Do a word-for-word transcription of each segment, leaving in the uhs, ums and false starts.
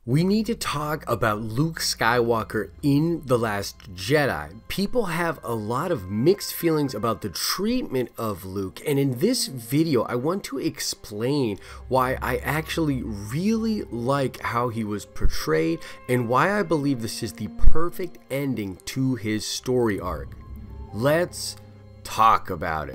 We need to talk about Luke Skywalker in The Last Jedi. People have a lot of mixed feelings about the treatment of Luke, and in this video I want to explain why I actually really like how he was portrayed and why I believe this is the perfect ending to his story arc. Let's talk about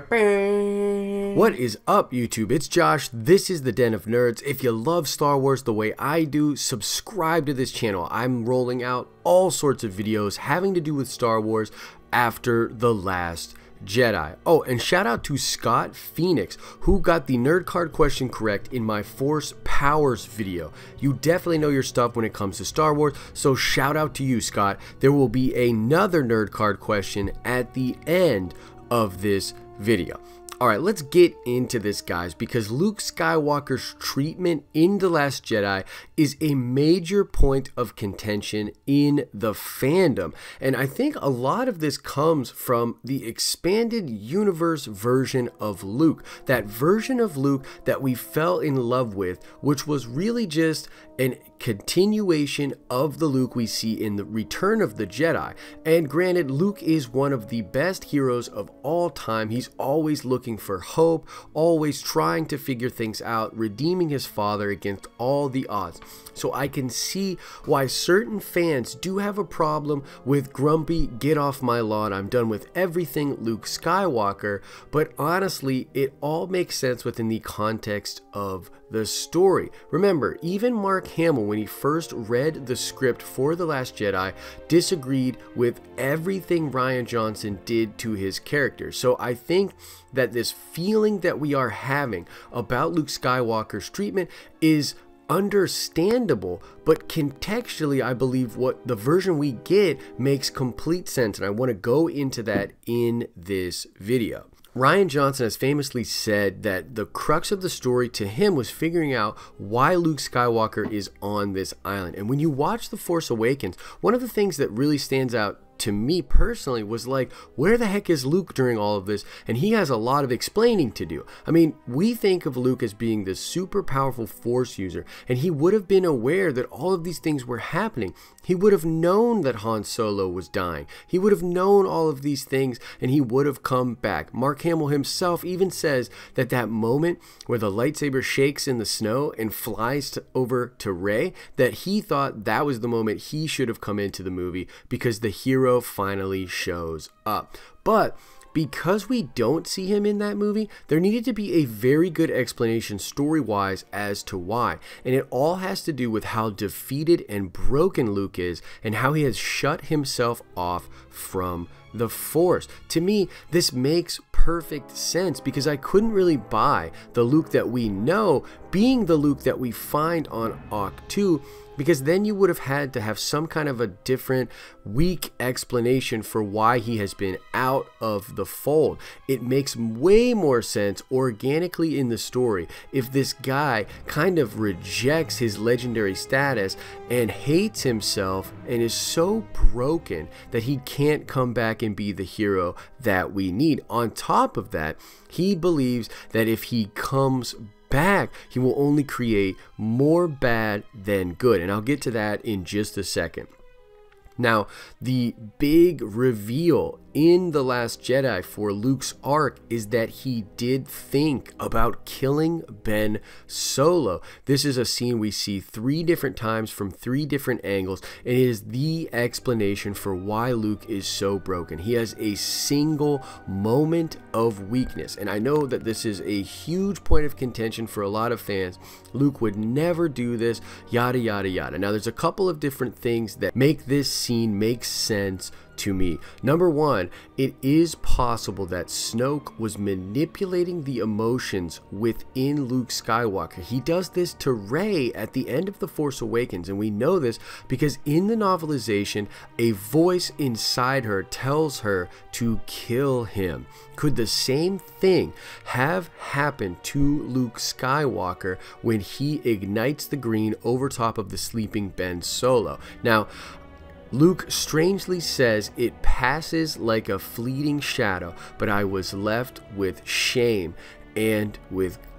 it. What is up, YouTube? It's Josh. This is the Den of Nerds. If you love Star Wars the way I do, subscribe to this channel. I'm rolling out all sorts of videos having to do with Star Wars after The Last Jedi. Oh, and shout out to Scott Phoenix, who got the nerd card question correct in my Force Powers video. You definitely know your stuff when it comes to Star Wars, so shout out to you, Scott. There will be another nerd card question at the end of this video. Alright, let's get into this, guys, because Luke Skywalker's treatment in The Last Jedi is a major point of contention in the fandom. And I think a lot of this comes from the expanded universe version of Luke. That version of Luke that we fell in love with, which was really just a continuation of the Luke we see in the Return of the Jedi. And granted, Luke is one of the best heroes of all time. He's always looking for hope, always trying to figure things out, redeeming his father against all the odds. So I can see why certain fans do have a problem with grumpy, get off my lawn, I'm done with everything Luke Skywalker, but honestly, it all makes sense within the context of the story. Remember, even Mark Hamill, when he first read the script for The Last Jedi, disagreed with everything Rian Johnson did to his character. So I think that this feeling that we are having about Luke Skywalker's treatment is understandable, but contextually I believe what the version we get makes complete sense, and I want to go into that in this video. Rian Johnson has famously said that the crux of the story to him was figuring out why Luke Skywalker is on this island. And when you watch The Force Awakens, one of the things that really stands out to me personally was like, where the heck is Luke during all of this? And he has a lot of explaining to do. I mean, we think of Luke as being this super powerful Force user, and he would have been aware that all of these things were happening. He would have known that Han Solo was dying. He would have known all of these things, and he would have come back. Mark Hamill himself even says that that moment where the lightsaber shakes in the snow and flies to, over to Rey, that he thought that was the moment he should have come into the movie because the hero finally shows up. But because we don't see him in that movie, there needed to be a very good explanation story-wise as to why. And it all has to do with how defeated and broken Luke is and how he has shut himself off from the Force. To me, this makes perfect sense because I couldn't really buy the Luke that we know being the Luke that we find on Oct two, because then you would have had to have some kind of a different, weak explanation for why he has been out of the fold. It makes way more sense organically in the story if this guy kind of rejects his legendary status and hates himself and is so broken that he can't come back and be the hero that we need. On top of that, he believes that if he comes back, he will only create more bad than good, and I'll get to that in just a second. Now, the big reveal in The Last Jedi for Luke's arc is that he did think about killing Ben Solo. This is a scene we see three different times from three different angles, and it is the explanation for why Luke is so broken. He has a single moment of weakness, and I know that this is a huge point of contention for a lot of fans. Luke would never do this, yada yada yada. Now, there's a couple of different things that make this scene make sense to me. Number one, it is possible that Snoke was manipulating the emotions within Luke Skywalker. He does this to Rey at the end of The Force Awakens, and we know this because in the novelization, a voice inside her tells her to kill him. Could the same thing have happened to Luke Skywalker when he ignites the green over top of the sleeping Ben Solo? Now, Luke strangely says it passes like a fleeting shadow, but I was left with shame and with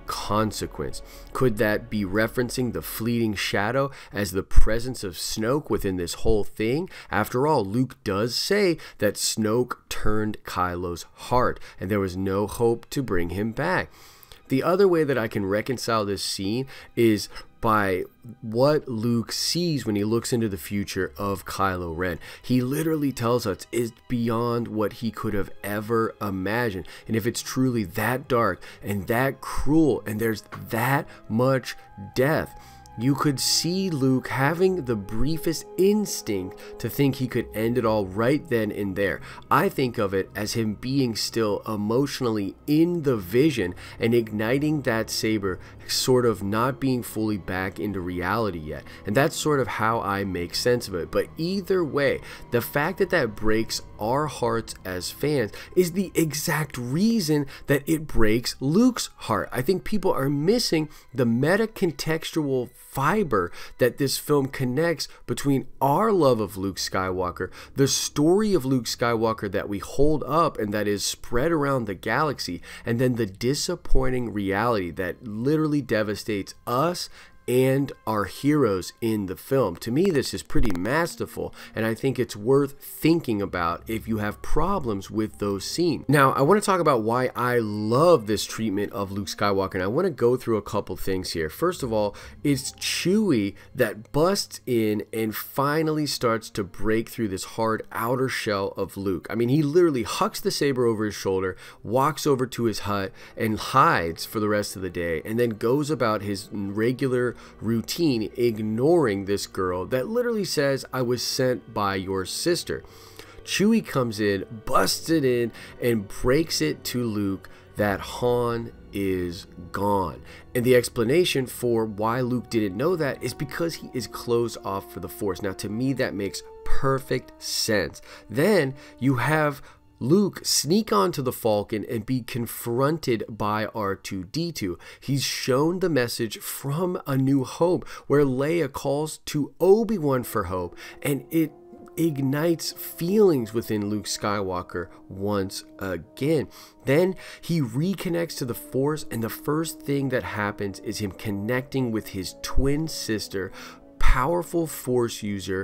consequence. Could that be referencing the fleeting shadow as the presence of Snoke within this whole thing? After all, Luke does say that Snoke turned Kylo's heart, and there was no hope to bring him back. The other way that I can reconcile this scene is by what Luke sees when he looks into the future of Kylo Ren. He literally tells us it's beyond what he could have ever imagined. And if it's truly that dark and that cruel and there's that much death, you could see Luke having the briefest instinct to think he could end it all right then and there. I think of it as him being still emotionally in the vision and igniting that saber, sort of not being fully back into reality yet. And that's sort of how I make sense of it. But either way, the fact that that breaks our hearts as fans is the exact reason that it breaks Luke's heart. I think people are missing the meta-contextual fiber that this film connects between our love of Luke Skywalker, the story of Luke Skywalker that we hold up and that is spread around the galaxy, and then the disappointing reality that literally devastates us and our heroes in the film. To me, this is pretty masterful, and I think it's worth thinking about if you have problems with those scenes. Now, I want to talk about why I love this treatment of Luke Skywalker, and I want to go through a couple things here. First of all, it's Chewie that busts in and finally starts to break through this hard outer shell of Luke. I mean, he literally hucks the saber over his shoulder, walks over to his hut, and hides for the rest of the day, and then goes about his regular routine, ignoring this girl that literally says, "I was sent by your sister." Chewie comes in, busts it in, and breaks it to Luke that Han is gone. And the explanation for why Luke didn't know that is because he is closed off for the Force. Now, to me, that makes perfect sense. Then you have Luke sneak onto the Falcon and be confronted by R two D two. He's shown the message from A New Hope where Leia calls to Obi-Wan for hope, and it ignites feelings within Luke Skywalker once again. Then he reconnects to the Force, and the first thing that happens is him connecting with his twin sister, powerful Force user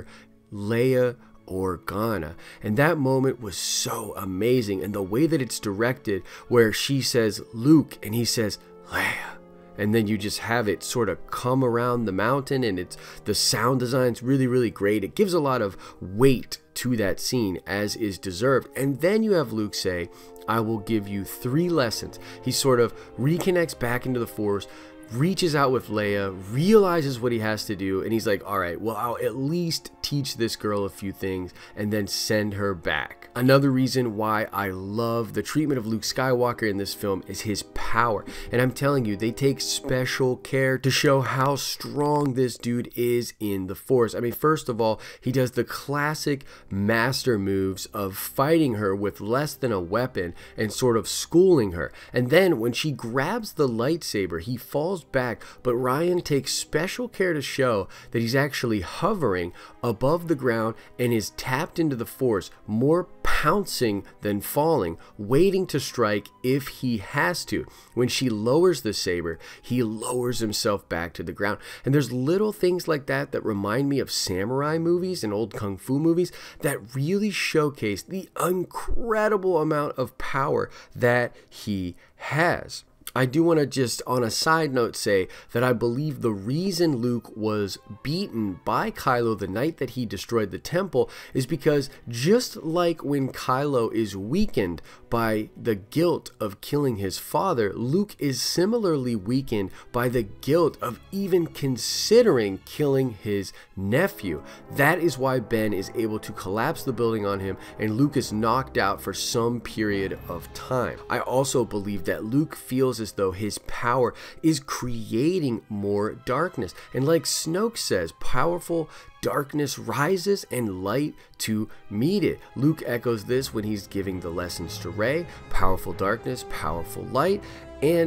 Leia Organa. And that moment was so amazing, and the way that it's directed, where she says Luke and he says Leia, and then you just have it sort of come around the mountain, and it's the sound design's really really great. It gives a lot of weight to that scene, as is deserved. And then you have Luke say, "I will give you three lessons." He sort of reconnects back into the Force, reaches out with Leia, realizes what he has to do, and he's like, all right, well, I'll at least teach this girl a few things and then send her back. Another reason why I love the treatment of Luke Skywalker in this film is his power. And I'm telling you, they take special care to show how strong this dude is in the Force. I mean, first of all, he does the classic master moves of fighting her with less than a weapon and sort of schooling her. And then when she grabs the lightsaber, he falls back, but Ryan takes special care to show that he's actually hovering above the ground and is tapped into the Force, more pouncing than falling, waiting to strike if he has to. When she lowers the saber, he lowers himself back to the ground. And there's little things like that that remind me of samurai movies and old kung fu movies that really showcase the incredible amount of power that he has. I do want to just on a side note say that I believe the reason Luke was beaten by Kylo the night that he destroyed the temple is because just like when Kylo is weakened by the guilt of killing his father, Luke is similarly weakened by the guilt of even considering killing his nephew. That is why Ben is able to collapse the building on him and Luke is knocked out for some period of time. I also believe that Luke feels as though his power is creating more darkness. And like Snoke says, powerful darkness rises and light to meet it. Luke echoes this when he's giving the lessons to Rey: powerful darkness, powerful light. And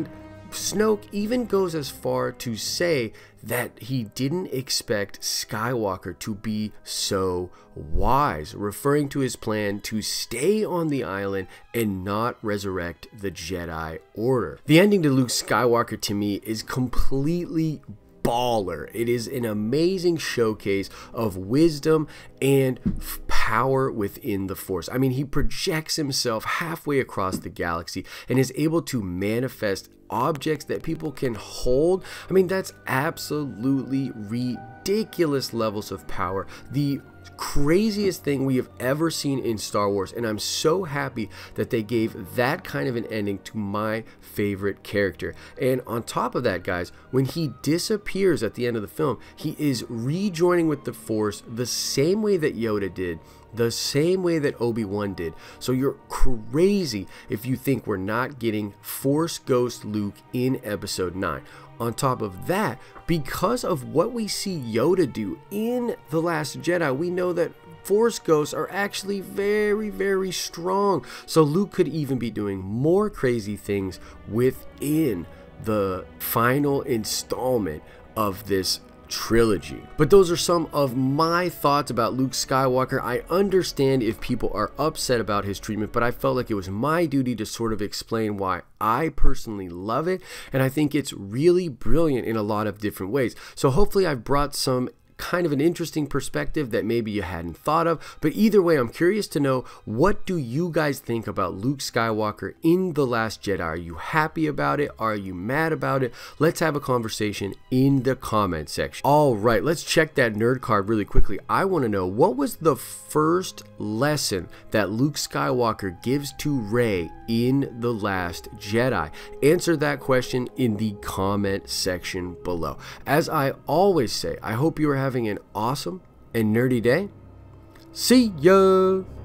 Snoke even goes as far to say that he didn't expect Skywalker to be so wise, referring to his plan to stay on the island and not resurrect the Jedi Order. The ending to Luke Skywalker to me is completely baller. It is an amazing showcase of wisdom and power within the Force. I mean, he projects himself halfway across the galaxy and is able to manifest objects that people can hold. I mean, that's absolutely ridiculous levels of power. The craziest thing we have ever seen in Star Wars, and I'm so happy that they gave that kind of an ending to my favorite character. And on top of that, guys, when he disappears at the end of the film, he is rejoining with the Force the same way that Yoda did, the same way that Obi-Wan did. So you're crazy if you think we're not getting Force Ghost Luke in episode nine. On top of that, because of what we see Yoda do in The Last Jedi, we know that Force ghosts are actually very, very strong. So Luke could even be doing more crazy things within the final installment of this trilogy. But those are some of my thoughts about Luke Skywalker. I understand if people are upset about his treatment, but I felt like it was my duty to sort of explain why I personally love it, and I think it's really brilliant in a lot of different ways. So hopefully I've brought some kind of an interesting perspective that maybe you hadn't thought of. But either way, I'm curious to know, what do you guys think about Luke Skywalker in The Last Jedi? Are you happy about it? Are you mad about it? Let's have a conversation in the comment section. All right, let's check that nerd card really quickly. I want to know, what was the first lesson that Luke Skywalker gives to Rey in The Last Jedi? Answer that question in the comment section below. As I always say, I hope you are having an awesome and nerdy day. See ya!